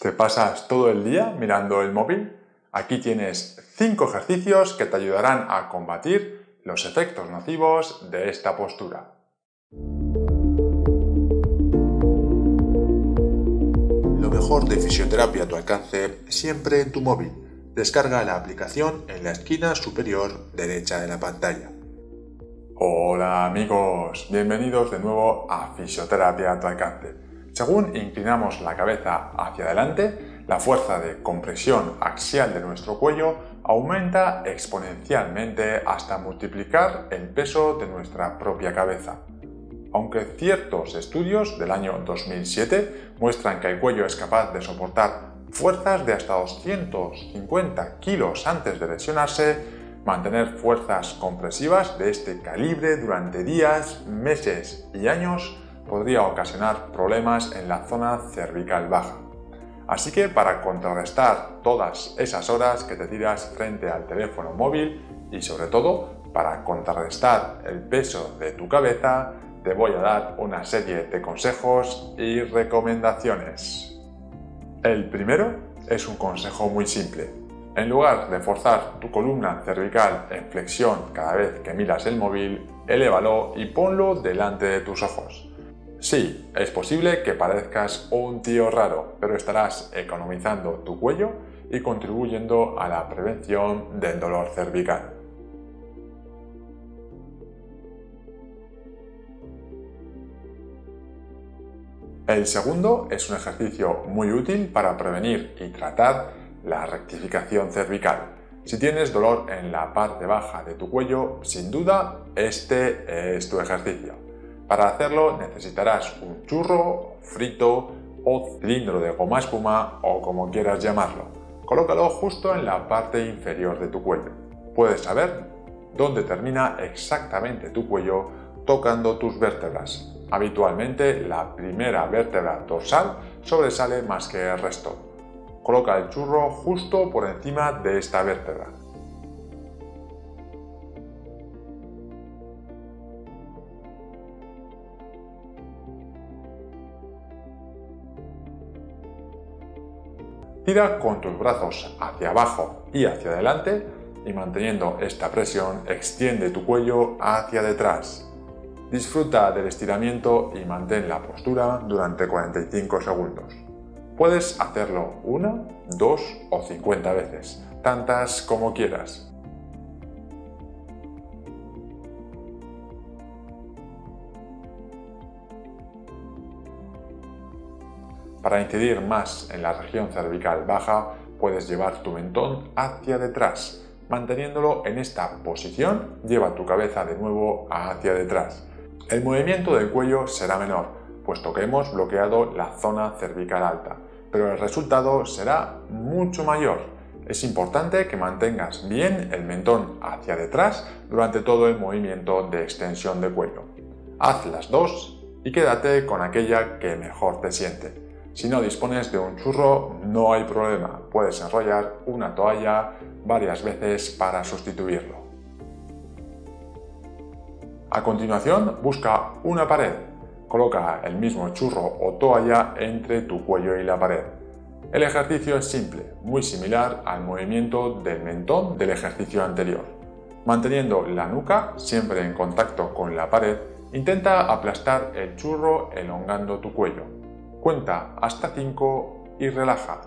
¿Te pasas todo el día mirando el móvil? Aquí tienes 5 ejercicios que te ayudarán a combatir los efectos nocivos de esta postura. Lo mejor de fisioterapia a tu alcance, siempre en tu móvil. Descarga la aplicación en la esquina superior derecha de la pantalla. Hola amigos, bienvenidos de nuevo a Fisioterapia a tu alcance. Según inclinamos la cabeza hacia adelante, la fuerza de compresión axial de nuestro cuello aumenta exponencialmente hasta multiplicar el peso de nuestra propia cabeza. Aunque ciertos estudios del año 2007 muestran que el cuello es capaz de soportar fuerzas de hasta 250 kilos antes de lesionarse, mantener fuerzas compresivas de este calibre durante días, meses y años podría ocasionar problemas en la zona cervical baja. Así que para contrarrestar todas esas horas que te tiras frente al teléfono móvil y sobre todo para contrarrestar el peso de tu cabeza, te voy a dar una serie de consejos y recomendaciones. El primero es un consejo muy simple. En lugar de forzar tu columna cervical en flexión cada vez que miras el móvil, elévalo y ponlo delante de tus ojos. Sí, es posible que parezcas un tío raro, pero estarás economizando tu cuello y contribuyendo a la prevención del dolor cervical. El segundo es un ejercicio muy útil para prevenir y tratar la rectificación cervical. Si tienes dolor en la parte baja de tu cuello, sin duda este es tu ejercicio. Para hacerlo necesitarás un churro, frito o cilindro de goma espuma o como quieras llamarlo. Colócalo justo en la parte inferior de tu cuello. Puedes saber dónde termina exactamente tu cuello tocando tus vértebras. Habitualmente la primera vértebra dorsal sobresale más que el resto. Coloca el churro justo por encima de esta vértebra. Tira con tus brazos hacia abajo y hacia adelante y manteniendo esta presión extiende tu cuello hacia detrás. Disfruta del estiramiento y mantén la postura durante 45 segundos. Puedes hacerlo 1, 2 o 50 veces, tantas como quieras. Para incidir más en la región cervical baja, puedes llevar tu mentón hacia detrás. Manteniéndolo en esta posición, lleva tu cabeza de nuevo hacia detrás. El movimiento del cuello será menor, puesto que hemos bloqueado la zona cervical alta, pero el resultado será mucho mayor. Es importante que mantengas bien el mentón hacia detrás durante todo el movimiento de extensión de cuello. Haz las dos y quédate con aquella que mejor te siente. Si no dispones de un churro, no hay problema, puedes enrollar una toalla varias veces para sustituirlo. A continuación, busca una pared. Coloca el mismo churro o toalla entre tu cuello y la pared. El ejercicio es simple, muy similar al movimiento del mentón del ejercicio anterior. Manteniendo la nuca siempre en contacto con la pared, intenta aplastar el churro elongando tu cuello. Cuenta hasta 5 y relaja.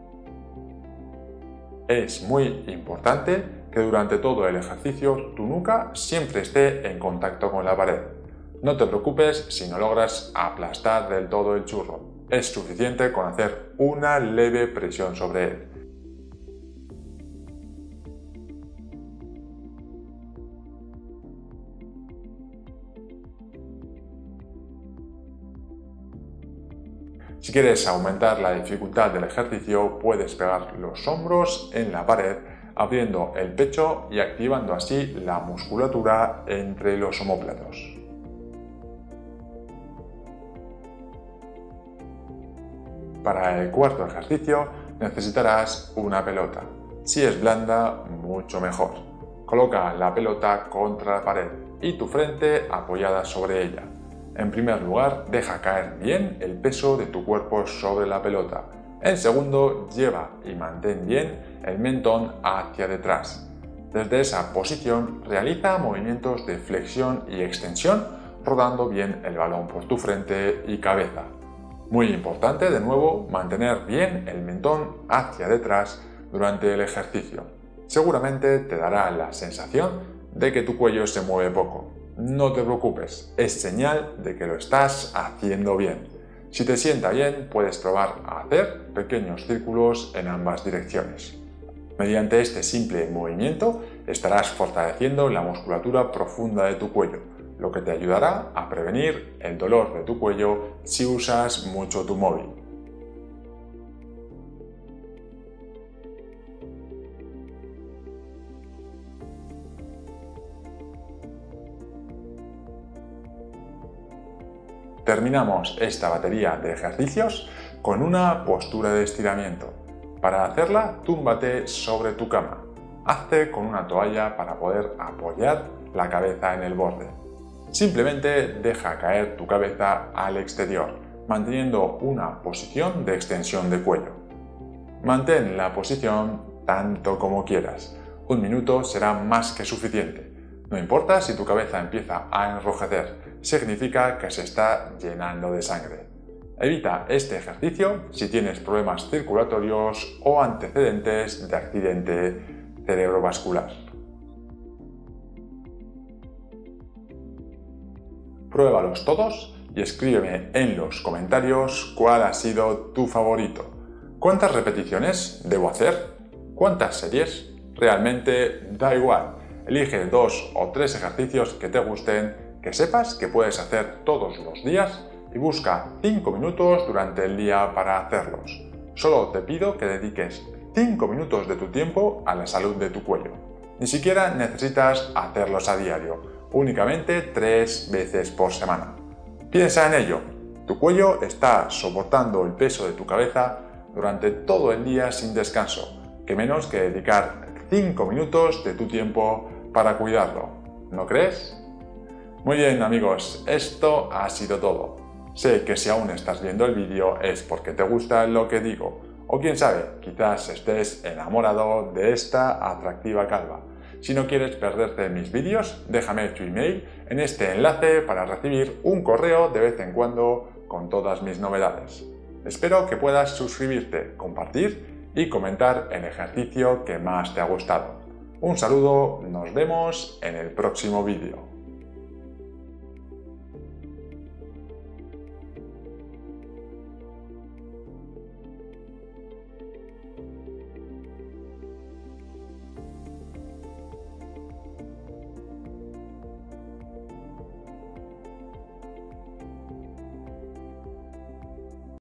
Es muy importante que durante todo el ejercicio tu nuca siempre esté en contacto con la pared. No te preocupes si no logras aplastar del todo el churro. Es suficiente con hacer una leve presión sobre él. Si quieres aumentar la dificultad del ejercicio, puedes pegar los hombros en la pared, abriendo el pecho y activando así la musculatura entre los omóplatos. Para el cuarto ejercicio necesitarás una pelota. Si es blanda, mucho mejor. Coloca la pelota contra la pared y tu frente apoyada sobre ella. En primer lugar, deja caer bien el peso de tu cuerpo sobre la pelota. El segundo, lleva y mantén bien el mentón hacia detrás. Desde esa posición realiza movimientos de flexión y extensión, rodando bien el balón por tu frente y cabeza. Muy importante, de nuevo, mantener bien el mentón hacia detrás durante el ejercicio. Seguramente te dará la sensación de que tu cuello se mueve poco. No te preocupes, es señal de que lo estás haciendo bien. Si te sienta bien, puedes probar a hacer pequeños círculos en ambas direcciones. Mediante este simple movimiento estarás fortaleciendo la musculatura profunda de tu cuello, lo que te ayudará a prevenir el dolor de tu cuello si usas mucho tu móvil. Terminamos esta batería de ejercicios con una postura de estiramiento. Para hacerla, túmbate sobre tu cama. Hazte con una toalla para poder apoyar la cabeza en el borde. Simplemente deja caer tu cabeza al exterior, manteniendo una posición de extensión de cuello. Mantén la posición tanto como quieras. 1 minuto será más que suficiente. No importa si tu cabeza empieza a enrojecer, significa que se está llenando de sangre. Evita este ejercicio si tienes problemas circulatorios o antecedentes de accidente cerebrovascular. Pruébalos todos y escríbeme en los comentarios cuál ha sido tu favorito. ¿Cuántas repeticiones debo hacer? ¿Cuántas series? Realmente da igual. Elige 2 o 3 ejercicios que te gusten, que sepas que puedes hacer todos los días y busca 5 minutos durante el día para hacerlos. Solo te pido que dediques 5 minutos de tu tiempo a la salud de tu cuello. Ni siquiera necesitas hacerlos a diario, únicamente 3 veces por semana. Piensa en ello. Tu cuello está soportando el peso de tu cabeza durante todo el día sin descanso. ¿Qué menos que dedicar 5 minutos de tu tiempo para cuidarlo? ¿No crees? Muy bien, amigos, esto ha sido todo. Sé que si aún estás viendo el vídeo es porque te gusta lo que digo, o quién sabe, quizás estés enamorado de esta atractiva calva. Si no quieres perderte mis vídeos, déjame tu email en este enlace para recibir un correo de vez en cuando con todas mis novedades. Espero que puedas suscribirte, compartir y comentar el ejercicio que más te ha gustado. Un saludo, nos vemos en el próximo vídeo.